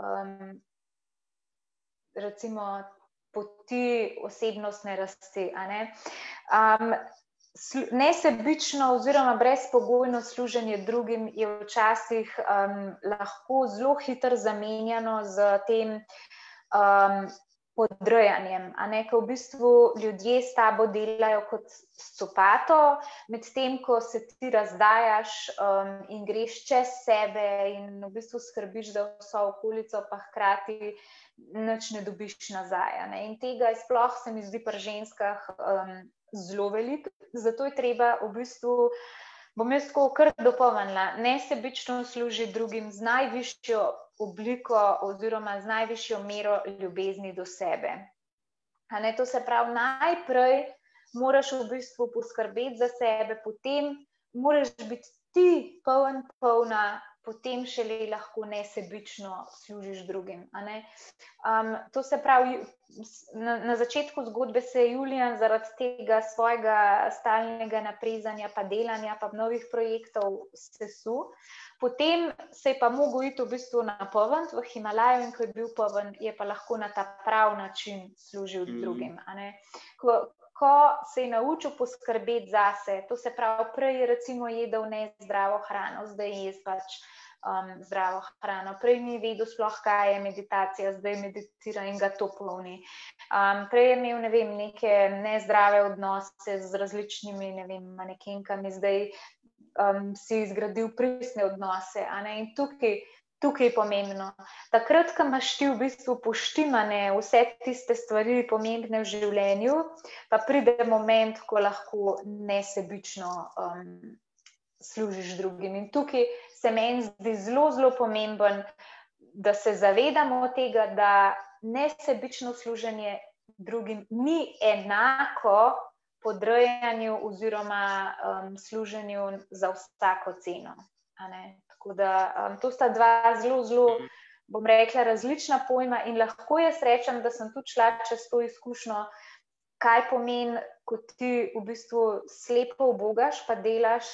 recimo poti osebnostne rasti, a ne? Nesebično oziroma brezpogojno služenje drugim je včasih lahko zelo hitro zamenjano z tem podrejanjem, a ne, ko v bistvu ljudje s tabo delajo kot s copato, medtem ko se ti razdajaš in greš čez sebe in v bistvu skrbiš za vso okolico, pa hkrati nič ne dobiš nazaj, a ne. In tega je sploh, se mi zdi, pri ženskah zelo veliko, zato je treba v bistvu, bom jaz tako kar dopolnila, nesebično služi drugim z najvišjo obliko oziroma z najvišjo mero ljubezni do sebe. A ne, to se pravi, najprej moraš v bistvu poskrbeti za sebe, potem moraš biti ti polna, potem šele lahko nesebično služiš drugim, a ne. To se pravi, na začetku zgodbe se je Julian zaradi tega svojega stalnega naprezanja pa delanja pa novih projektov sesul, potem se je pa mogel iti v bistvu napolniti v Himalaju in ko je bil poln, je pa lahko na ta prav način služil drugim, a ne. Ko se je naučil poskrbeti zase, to se pravi, prej je recimo jedel nezdravo hrano, zdaj je pač zdravo hrano, prej ni vedel sploh, kaj je meditacija, zdaj meditira in ga to polni. Prej je imel, ne vem, neke nezdrave odnose z različnimi, ne vem, manekenkami, zdaj si izgradil pristne odnose, a ne, in tukaj je pomembno. Takrat, ko imaš ti v bistvu poštimane vse tiste stvari pomembne v življenju, pa pride moment, ko lahko nesebično služiš drugim. In tukaj se meni zdi zelo, zelo pomemben, da se zavedamo tega, da nesebično služenje drugim ni enako podrejanju oziroma služenju za vsako ceno, a ne. Tako da to sta dva zelo, zelo, bom rekla, različna pojma in lahko jaz rečem, da sem tudi šla čez to izkušnjo, kaj pomeni, ko ti v bistvu slepo ubogaš, pa delaš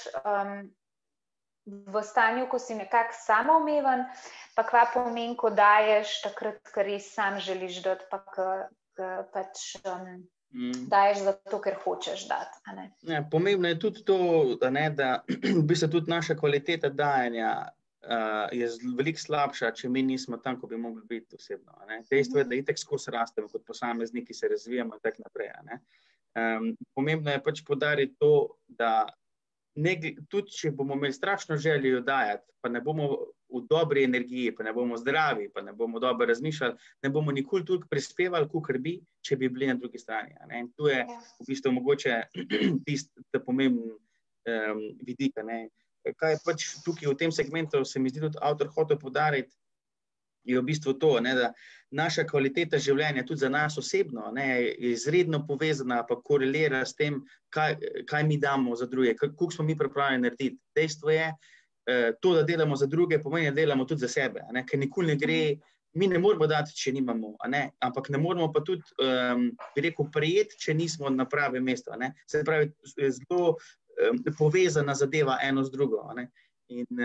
v stanju, ko si nekako samoumeven, pa kva pomeni, ko daješ takrat, ker res sam želiš dati, pa pač daješ zato, ker hočeš dati, a ne. Ja, pomembno je tudi to, da v bistvu tudi naša kvaliteta dajanja je veliko slabša, če mi nismo tam, ko bi mogli biti osebno. Dejstvo je, da itak skozi rastemo kot posamezniki, se razvijamo in tako naprej. Pomembno je pač poudariti to, da tudi če bomo imeli strašno željo dajati, pa ne bomo v dobri energiji, pa ne bomo zdravi, pa ne bomo dobro razmišljali, ne bomo nikoli toliko prispevali, kakor bi, če bi bili na drugi strani. In tu je v bistvu mogoče tisti pomemben vidik. Kaj je pač tukaj v tem segmentu, se mi zdi tudi avtor hotel poudariti, je v bistvu to, da naša kvaliteta življenja tudi za nas osebno je izredno povezana pa korelira s tem, kaj mi damo za druge, koliko smo mi pripravljeni narediti. Dejstvo je, to, da delamo za druge, pomeni, da delamo tudi za sebe, ker nikoli ne gre, mi ne moramo dati, če nimamo, ampak ne moramo pa tudi, bi rekel, prijeti, če nismo na pravem mestu. Se pravi, zelo povezana zadeva eno z drugo. In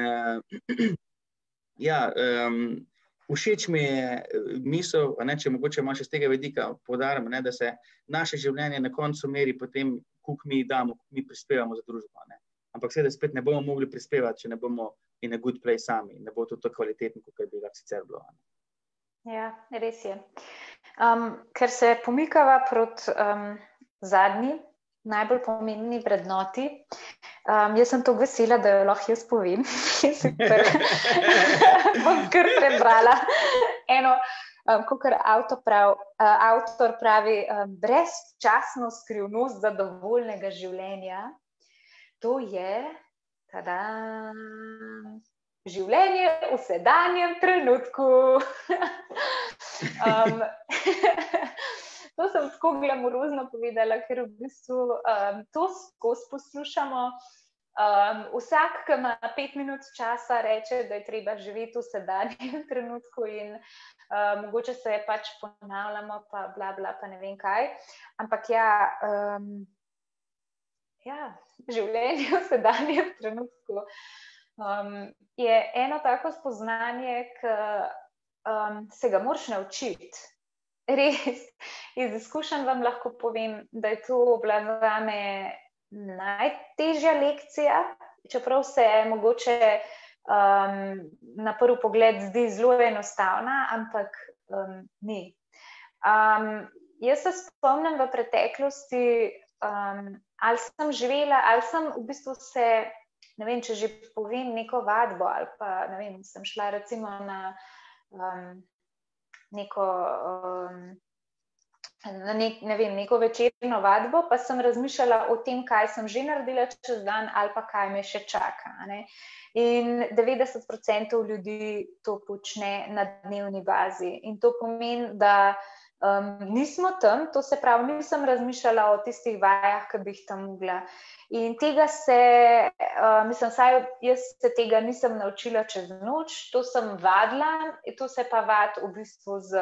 všeč mi je misel, če mogoče malo še z tega vidika poudarim, da se naše življenje na koncu meri potem, koliko mi damo, koliko mi prispevamo za družbo. Ampak seveda spet ne bomo mogli prispevati, če ne bomo in a good place sami. Ne bo to tako kvalitetno, kot bi lahko sicer bilo. Ja, res je. Ker se pomikava proti zadnji, najbolj pomembni vrednoti, jaz sem tako vesela, da jo lahko jaz povem. Bom kar prebrala eno, kakor avtor pravi, brezčasno skrivnost zadovoljnega življenja. To je življenje v sedanjem trenutku. To sem tako glamurozno povedala, ker v bistvu to skozi poslušamo. Vsak, ki ima 5 minut časa, reče, da je treba živeti v sedanjem trenutku in mogoče se pač ponavljamo, pa bla, bla, pa ne vem kaj. Ampak življenje v sedanjem trenutku je eno tako spoznanje, ki se ga moraš naučiti. Res, iz izkušenj vam lahko povem, da je to bila zame najtežja lekcija, čeprav se mogoče na prvi pogled zdi zelo enostavna, ampak ni. Jaz se spomnim v preteklosti, ali sem živela, ali sem v bistvu se, ne vem, če že povem neko vadbo, ali pa, ne vem, sem šla recimo na neko večerno vadbo, pa sem razmišljala o tem, kaj sem že naredila čez dan, ali pa kaj me še čaka. In 90% ljudi to počne na dnevni bazi. In to pomeni, da nismo tam, to se pravi, nisem razmišljala o tistih vajah, ki bi jih tam mogla. In tega saj jaz se tega nisem naučila čez noč, to sem vadila, to se pa vad v bistvu z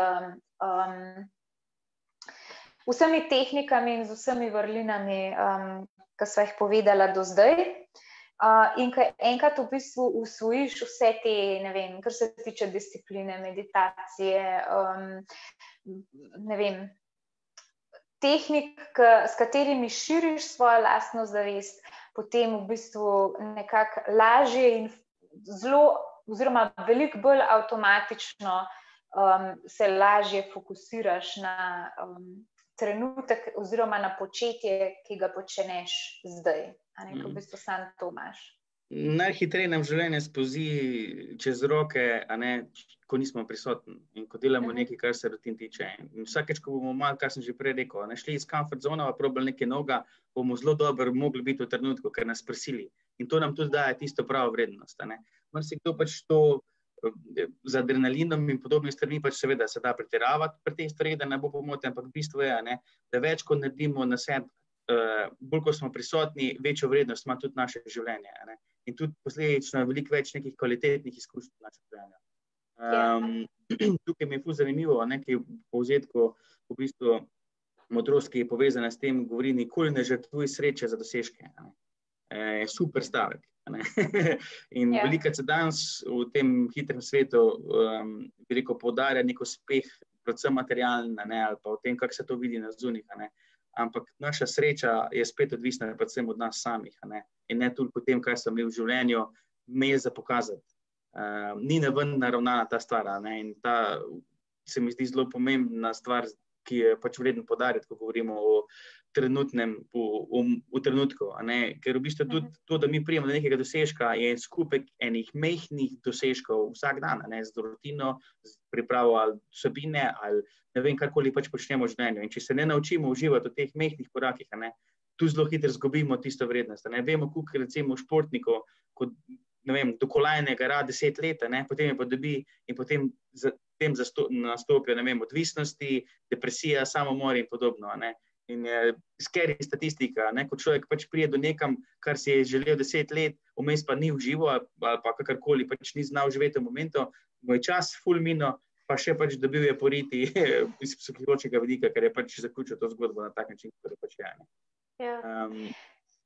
vsemi tehnikami in z vsemi vrlinami, ki sva jih povedala do zdaj. In ko enkrat v bistvu usvojiš vse te, ne vem, kar se tiče discipline, meditacije, ne vem, tehnik, s katerimi širiš svojo lastno zavest, potem v bistvu nekako lažje in zelo, oziroma veliko bolj avtomatično se lažje fokusiraš na trenutek oziroma na početje, ki ga počneš zdaj. Ko v bistvu sam to imaš. Najhitreje nam življenje spozi čez roke, ko nismo prisotni in ko delamo nekaj, kar se rutin tiče. In vsakeč, ko bomo malo, kar sem že prej rekel, šli iz comfort zona, probali nekaj novega, bomo zelo dobro mogli biti v trenutku, ker nas prisili. In to nam tudi daje tisto pravo vrednost. Marsikdo pač to z adrenalinom in podobnimi stvarmi pač seveda se da pretiravati pri teh stvareh, da ne bo pomote, ampak bistvo je, da več, ko naredimo na sebi, bolj, ko smo prisotni, večjo vrednost ima tudi naše življenje. In tudi posledično je veliko več nekih kvalitetnih izkušenj v našem življenju. Tukaj mi je ful zanimivo, ki v povzetku v bistvu modrost, ki je povezana s tem, govori, nikoli ne žrtvuj sreče za dosežke. Super stavek. In veliko se danes v tem hitrem svetu bi rekel, poudarja nek uspeh, predvsem materialen, ali pa v tem, kako se to vidi na zunih. Ampak naša sreča je spet odvisna predvsem od nas samih, in ne toliko v tem, kaj so mi v življenju imeli za pokazati. Ni naven naravnana ta stvar, in ta se mi zdi zelo pomembna stvar, ki je pač vreden poudarjati, ko govorimo o trenutnem, v trenutku. Ker v bistvu tudi to, da mi prijemo do nekega dosežka, je skupek enih mehkih dosežkov vsak dan, z rutino, z pripravo ali vsebine, ali ne vem, karkoli pač počnemo v življenju. In če se ne naučimo uživati v teh mehkih korakih, tu zelo hitro izgubimo tisto vrednost. Vemo, koliko recimo športnikov, ko do kolajne gara 10 let, potem je pa dobi in potem nastopijo, odvisnosti, depresija, samomor in podobno. In je scary statistika, ko človek pač prije do nekam, kar si je želel 10 let, vmes pa ni užival ali pa kakorkoli pač ni znal živeti v momentu, mu je čas ful mino, pa še pač dobil je poriti iz psihičnega vidika, ker je pač zaključil to zgodbo na tak način, kot je pač je.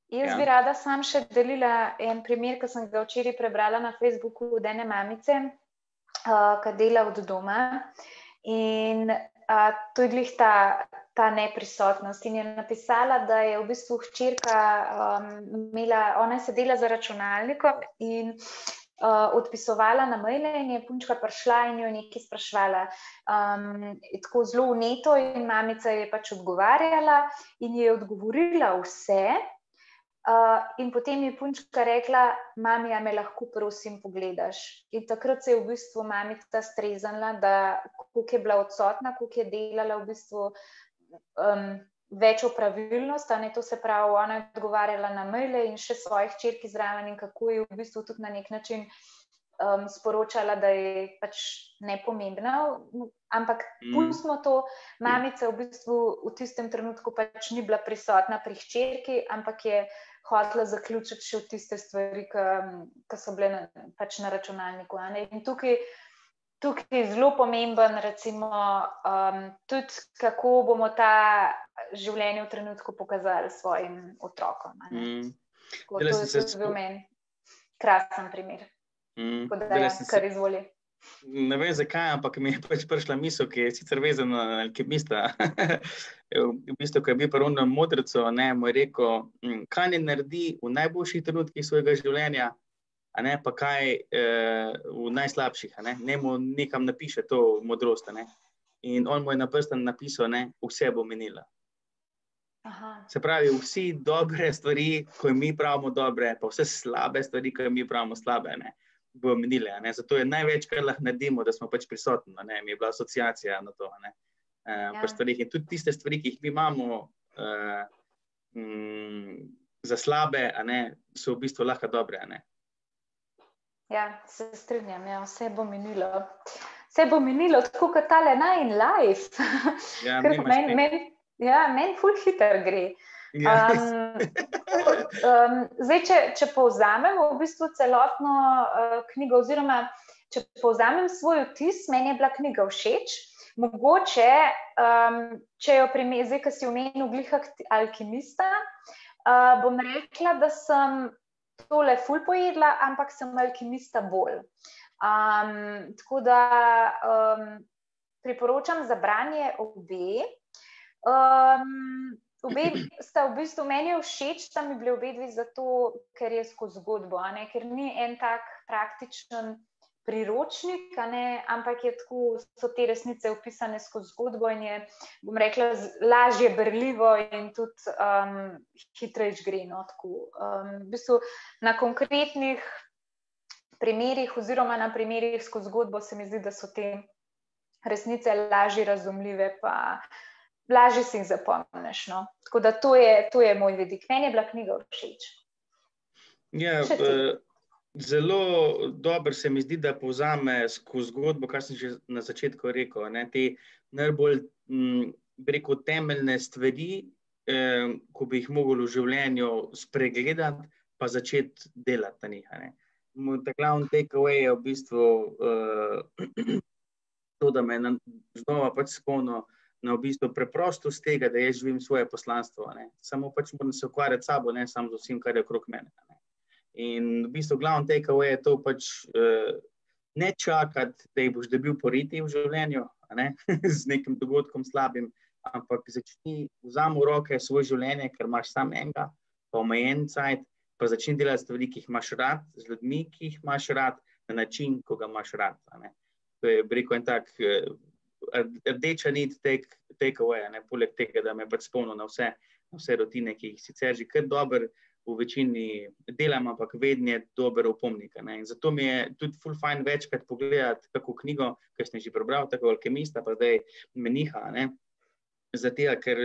Jaz bi rada sam še delila en primer, ki sem ga včeraj prebrala na Facebooku od ene mamice, ki dela od doma. In to je glih ta neprisotnost. In je napisala, da je v bistvu hčerka ona je sedela za računalnikom in odpisovala na maile in je punčka prišla in jo nekaj spraševala. Tako zelo vneto in mamica je pač odgovarjala in je odgovorila vse. In potem je punčka rekla, mami, a me lahko prosim pogledaš. In takrat se je v bistvu mamica streznila, da koliko je bila odsotna, koliko je delala v bistvu več opravilnost, to se pravi, ona je odgovarjala na maile in še svojih hčerki zraven in kako je v bistvu tudi na nek način sporočala, da je pač nepomembna, ampak pustimo to, mamica v bistvu v tistem trenutku pač ni bila prisotna pri hčerki, ampak je hotela zaključiti še v tiste stvari, ki so bile pač na računalniku. In tukaj je zelo pomemben, recimo, tudi kako bomo ta življenje v trenutku pokazali svojim otrokom. To je tudi v meni krasen primer. Kar izvoli. Ne vem zakaj, ampak mi je pač prišla misel, ki je sicer vezana na alkemista. V bistvu, ko je bil prvno modrico, mu je rekel, kaj ne naredi v najboljših trenutkih svojega življenja, pa kaj v najslabših. Mu nekam napiše to modrost. In on mu je na prsten napisal, vse bo minilo. Se pravi, vsi dobre stvari, ko mi pravimo dobre, pa vse slabe stvari, ko mi pravimo slabe, bo minile. Zato je največ, kar lahko naredimo, da smo pač prisotni. Mi je bila asociacija na to. In tudi tiste stvari, ki jih mi imamo za slabe, so v bistvu lahko dobre. Ja, se strinjam, vse bo minilo. Vse bo minilo, tako kot tale najin life. Meni ful hiter gre. Zdaj, če povzamem v bistvu celotno knjigo, oziroma če povzamem svoj vtis, meni je bila knjiga všeč. Mogoče, če jo zdaj, ko si omenil glih alkemista, bom rekla, da sem tole ful pojedla, ampak sem alkemista bolj. Tako da priporočam za branje obe. Obe sta v bistvu meni všeč, sta mi bili obe dve zato, ker je skozi zgodbo, ker ni en tak praktičen priročnik, ampak je tako, so te resnice opisane skozi zgodbo in je, bom rekla, lažje berljivo in tudi hitrejš gre. V bistvu na konkretnih primerih oziroma na primerih skozi zgodbo se mi zdi, da so te resnice lažje razumljive, pa lažje si jih zapomniš. Tako da to je moj vidik. Meni je bila knjiga všeč. Ja, zelo dobro se mi zdi, da povzame skozi zgodbo, kar sem že na začetku rekel, te najbolj, bi rekel, temeljne stvari, ko bi jih mogli v življenju spregledati, pa začeti delati na njih. Ta glavni takeaway je v bistvu to, da me znova pač spomnil na v bistvu preprostost tega, da jaz živim svoje poslanstvo. Samo pač moram se ukvarjati s sabo, ne samo z vsem, kar je okrog mene. In v bistvu glavni takeaway je to pač ne čakati, da jih boš dobil poriti v življenju, z nekim dogodkom slabim, ampak vzami v roke svoje življenje, ker imaš sam enega, pa omejen cajt, pa začni delati stvari, ki jih imaš rad, z ljudmi, ki jih imaš rad, na način, ko ga imaš rad. To je, bi rekel, en tak rdeča nit take-away, poleg tega, da me pač spomnil na vse rutine, ki jih sicer že kar dober v večini delam, ampak vedno je dober opomnik. In zato mi je tudi ful fajn večkrat pogledati kako knjigo, ki sem že prebral, tako alkemista, pa zdaj meniha. Zato, ker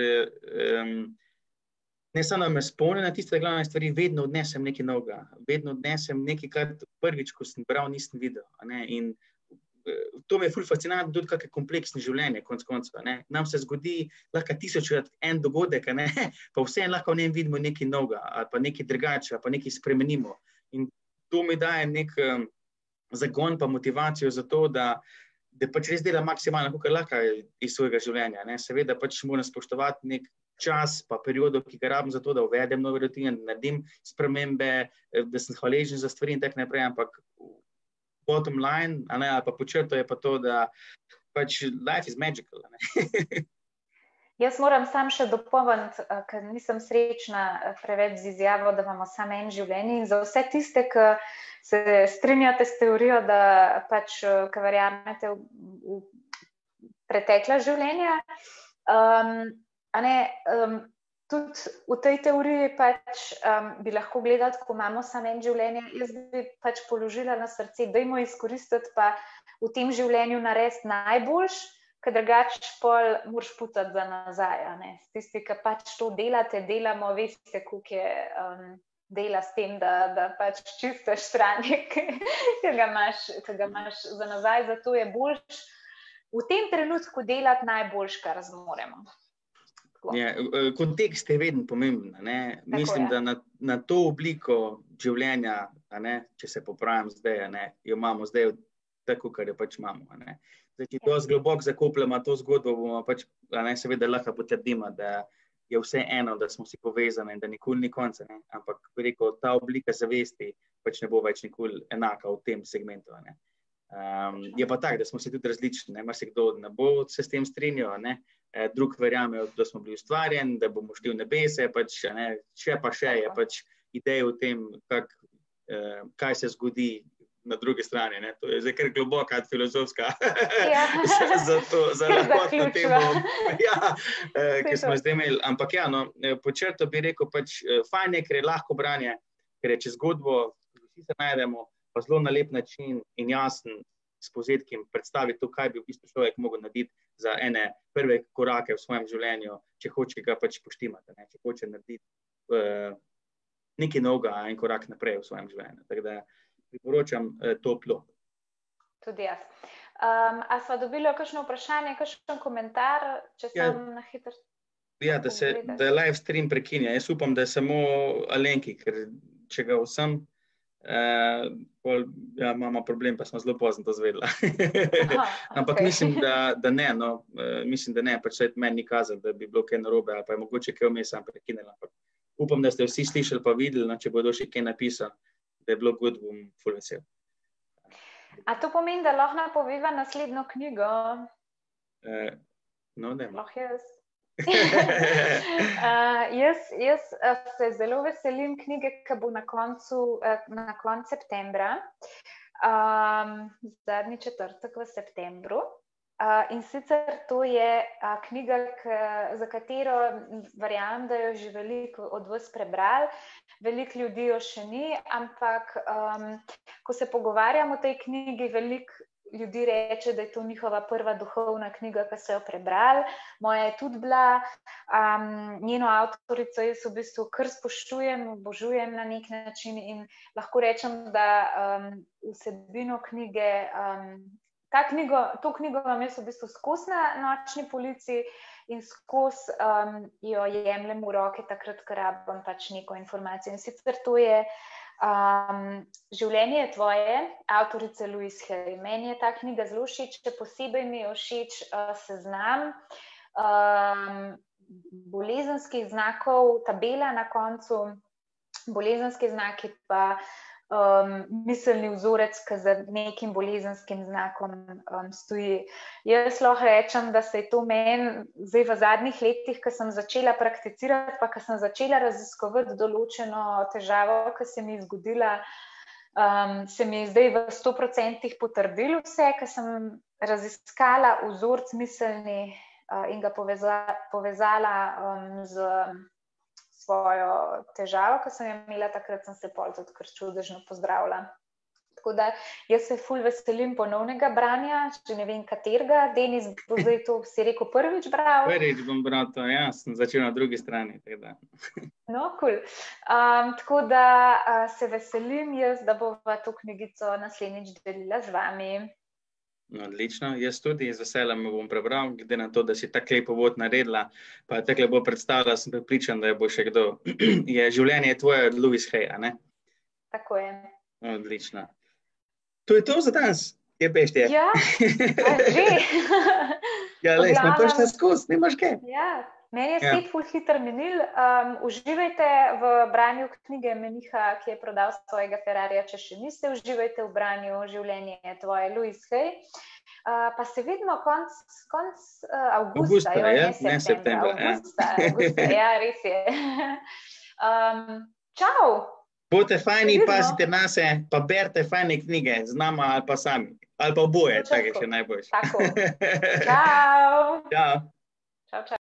ne samo da me spomni na tiste glavne stvari, vedno odnesem nekaj novega. Vedno odnesem nekaj, kar prvič, ko sem bral, nisem videl. In to mi je ful fascinantno, tudi kakšne kompleksne življenje, konec koncev. Nam se zgodi lahko 1000-krat en dogodek, pa vseeno lahko v njem vidimo nekaj novega, ali pa nekaj drugače, ali pa nekaj spremenimo. In to mi daje nek zagon pa motivacijo za to, da pač res delam maksimalno, kakor lahko iz svojega življenja. Seveda pač moram spoštovati nek čas, pa periodo, ki ga rabim za to, da uvedem nove rutine, da naredim spremembe, da sem hvaležen za stvari in tako naprej, ampak bottom line, ali pa pod črto je pa to, da pač life is magical. Jaz moram sam še dopolniti, ker nisem srečna preveč z izjavo, da imamo samo en življenje in za vse tiste, ki se strinjate s teorijo, da pač, ki verjamete v pretekla življenja, tudi v tej teoriji pač bi lahko gledati, ko imamo samo en življenje, jaz bi pač položila na srce, dajmo izkoristiti pa v tem življenju narediti najboljš, ker drugače pol moraš putati za nazaj. Tisti, ki pač to delate, delamo, veste, koliko je dela s tem, da pač čistaš stranje, ki ga imaš za nazaj, zato je boljš v tem trenutku delati najboljš, kar zmoremo. Kontekst je vedno pomemben. Mislim, da na to obliko življenja, če se popravim zdaj, jo imamo zdaj tako, kar jo pač imamo. Zdaj, če dosti globoko zakopljamo to zgodbo, bomo pač seveda lahko potrdimo, da je vse eno, da smo si povezani in da nikoli ni konca. Ampak ta oblika zavesti pač ne bo več nikoli enaka v tem segmentu. Je pa tak, da smo se tudi različni, marsikdo ne bo se s tem strinjal, drug verjamejo, da smo bili ustvarjeni, da bomo šli v nebese, pač, še pa še je pač ideja o tem, kaj se zgodi na drugi strani. To je zdaj kar globoka filozofska za lahkotno temo, ki smo zdaj imeli. Ampak po črto bi rekel, pač fajn je, ker je lahko branje, ker je čez zgodbo, vsi se najdemo, pa zelo na lep način in jasen s povzetkim predstaviti to, kaj bi v bistvu človek mogel narediti za ene prve korake v svojem življenju, če hoče ga pač poštimati, če hoče narediti nekaj novega, en korak naprej v svojem življenju. Tako da priporočam toplo. Tudi jaz. A sva dobili kakšno vprašanje, kakšen komentar, če sem na hitro? Ja, da live stream prekinja. Jaz upam, da je samo Alenki, ker če ga vsem imamo problem, pa smo zelo pozno to zvedela. Ampak mislim, da ne, mislim, da ne, pač meni ni kazalo, da bi bilo kaj narobe, ali pa je mogoče kaj vmes sam prekinila. Upam, da ste vsi slišali pa videli, če bodo še kaj napisali, da je bilo good, bom ful vesel. A to pomeni, da lahko napoveva naslednjo knjigo? Lahko jaz. Jaz se zelo veselim knjige, ki bo na koncu septembra, zadnji četrtek v septembru. In sicer to je knjiga, za katero verjamem, da jo že veliko od vas prebrali, veliko ljudi jo še ni, ampak ko se pogovarjam o tej knjigi, veliko ljudi reče, da je to njihova prva duhovna knjiga, ki so jo prebrali. Moja je tudi bila, njeno avtorico jaz v bistvu kar spoštujem, obožujem na nek način in lahko rečem, da vsebino knjige, to knjigo imam jaz v bistvu skozi na nočni polici in skozi jo jemljem v roke takrat, ker rabim pač neko informacijo. In sicer to je Življenje je tvoje, avtorice Louise Hay. Meni je ta knjiga zelo všeč, posebej mi je všeč seznam bolezenskih znakov, tabela na koncu, bolezenski znaki pa miselni vzorec, ki za nekim bolezenskim znakom stoji. Jaz lahko rečem, da se je to meni zdaj v zadnjih letih, ko sem začela prakticirati, pa ko sem začela raziskovati določeno težavo, ki se mi je zgodila, se mi je zdaj v 100% potrdilo vse, ko sem raziskala vzorc miselni in ga povezala z svojo težavo, ki sem jo imela, takrat sem se pol tudi kar čudežno pozdravila. Tako da jaz se ful veselim ponovnega branja, če ne vem katerega. Denis bo zdaj to, si rekel, prvič bral? Prvič bom bral to, ja, sem začel na drugi strani. No, cool. Tako da se veselim jaz, da bova to knjigico naslednjič delila z vami. Odlično, jaz tudi z veseljem bom prebral, glede na to, da si tako lepo uvod naredila, pa tako lepo predstavila, sem prepričan, da je bo še kdo. Življenje je tvoje od Louise Hay, a ne? Tako je. Odlično. To je to za danes, kje pešti je? Ja, že. Ja, lej, smo prišli skozi, nimaš kaj. Ja. Meni je spet ful hitro minil. Uživajte v branju knjige Meniha, ki je prodal svojega Ferrarija, če še niste. Uživajte v branju Življenje tvoje, Louise Hay. Pa se vidimo konc avgusta, ne septembra. Avgusta, ja, res je. Čau! Bote fajni, pazite nase, pa berite fajne knjige z nama ali pa sami. Ali pa oboje, tako je še najboljše. Tako. Čau! Čau! Čau, čau.